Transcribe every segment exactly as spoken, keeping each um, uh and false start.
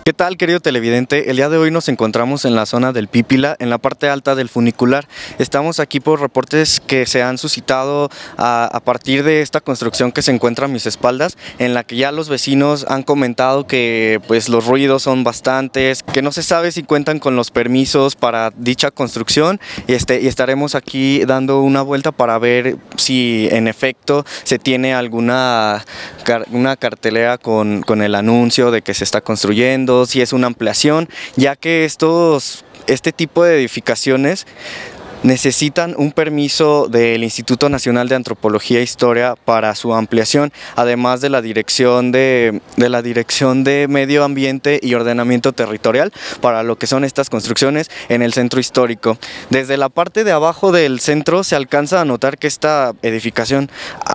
¿Qué tal, querido televidente? El día de hoy nos encontramos en la zona del Pípila, en la parte alta del funicular. Estamos aquí por reportes que se han suscitado a, a partir de esta construcción que se encuentra a mis espaldas, en la que ya los vecinos han comentado que pues los ruidos son bastantes, que no se sabe si cuentan con los permisos para dicha construcción, y, este, y estaremos aquí dando una vuelta para ver si en efecto se tiene alguna una cartelera con, con el anuncio de que se está construyendo, si es una ampliación, ya que estos, este tipo de edificaciones necesitan un permiso del Instituto Nacional de Antropología e Historia para su ampliación, además de la Dirección de, de la Dirección de Medio Ambiente y Ordenamiento Territorial para lo que son estas construcciones en el centro histórico. Desde la parte de abajo del centro se alcanza a notar que esta edificación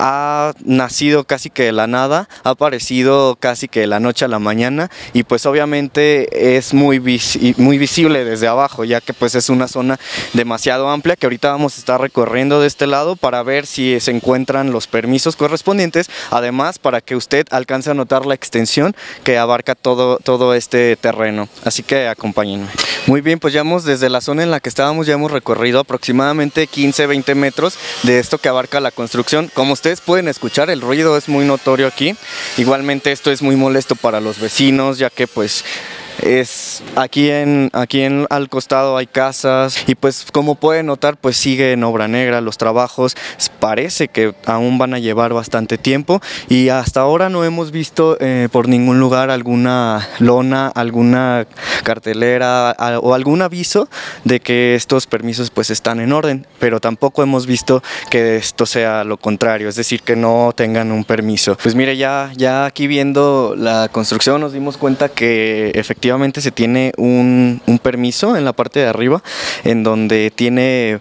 ha nacido casi que de la nada, ha aparecido casi que de la noche a la mañana, y pues obviamente es muy, vis muy visible desde abajo, ya que pues es una zona demasiado amplia que ahorita vamos a estar recorriendo de este lado para ver si se encuentran los permisos correspondientes, además para que usted alcance a notar la extensión que abarca todo, todo este terreno, así que acompáñenme. Muy bien, pues ya hemos, desde la zona en la que estábamos, ya hemos recorrido aproximadamente quince a veinte metros de esto que abarca la construcción. Como ustedes pueden escuchar, el ruido es muy notorio aquí. Igualmente esto es muy molesto para los vecinos, ya que pues es aquí en aquí en al costado hay casas, y pues como pueden notar pues sigue en obra negra los trabajos. Parece que aún van a llevar bastante tiempo, y hasta ahora no hemos visto eh, por ningún lugar alguna lona, alguna cartelera a, o algún aviso de que estos permisos pues están en orden, pero tampoco hemos visto que esto sea lo contrario, es decir, que no tengan un permiso. Pues mire, ya, ya aquí viendo la construcción nos dimos cuenta que efectivamente Efectivamente se tiene un, un permiso en la parte de arriba, en donde tiene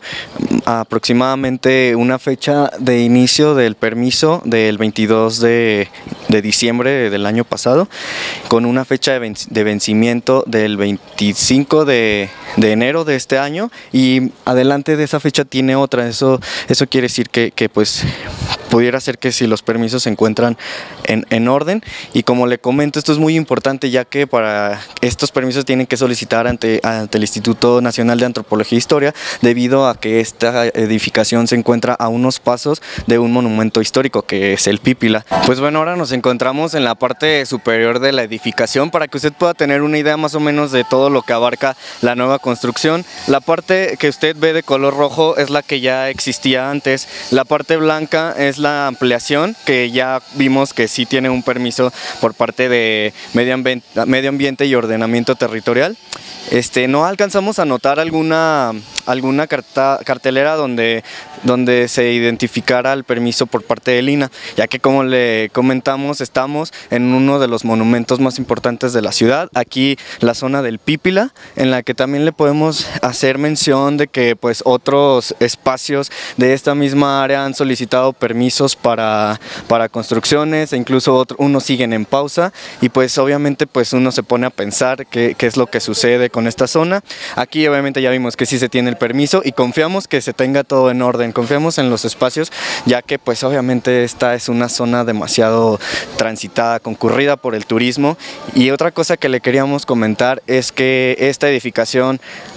aproximadamente una fecha de inicio del permiso del veintidós de diciembre del año pasado, con una fecha de, venc de vencimiento del veinticinco de enero de este año, y adelante de esa fecha tiene otra. Eso, eso quiere decir que, que pues pudiera ser que si los permisos se encuentran en, en orden. Y como le comento, esto es muy importante, ya que para estos permisos tienen que solicitar ante, ante el Instituto Nacional de Antropología e Historia, debido a que esta edificación se encuentra a unos pasos de un monumento histórico que es el Pípila. Pues bueno, ahora nos encontramos en la parte superior de la edificación para que usted pueda tener una idea más o menos de todo lo que abarca la nueva construcción. La parte que usted ve de color rojo es la que ya existía antes, la parte blanca es la ampliación, que ya vimos que sí tiene un permiso por parte de Medio Ambiente, Medio Ambiente y Ordenamiento Territorial. Este, no alcanzamos a notar alguna, alguna carta, cartelera donde, donde se identificara el permiso por parte del I N A, ya que como le comentamos estamos en uno de los monumentos más importantes de la ciudad, aquí la zona del Pípila, en la que también le podemos hacer mención de que pues otros espacios de esta misma área han solicitado permisos para, para construcciones, e incluso otro, unos siguen en pausa, y pues obviamente pues uno se pone a pensar qué, qué es lo que sucede con esta zona. Aquí obviamente ya vimos que sí se tiene el permiso, y confiamos que se tenga todo en orden, confiamos en los espacios, ya que pues obviamente esta es una zona demasiado transitada, concurrida por el turismo. Y otra cosa que le queríamos comentar es que esta edificación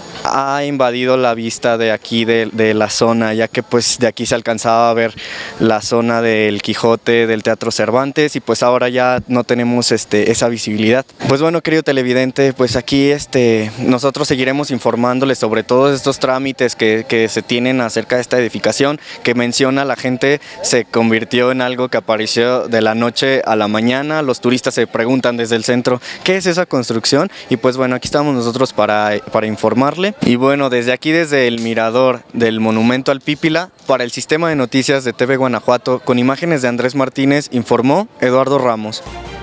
ha invadido la vista de aquí de, de la zona, ya que pues de aquí se alcanzaba a ver la zona del Quijote, del Teatro Cervantes, y pues ahora ya no tenemos este, esa visibilidad. Pues bueno, querido televidente, pues aquí este, nosotros seguiremos informándoles sobre todos estos trámites que, que se tienen acerca de esta edificación, que menciona la gente se convirtió en algo que apareció de la noche a la mañana. Los turistas se preguntan desde el centro ¿qué es esa construcción? Y pues bueno, aquí estamos nosotros para, para informarle. Y bueno, desde aquí, desde el mirador del monumento al Pípila, para el sistema de noticias de T V Guanajuato, con imágenes de Andrés Martínez, informó Eduardo Ramos.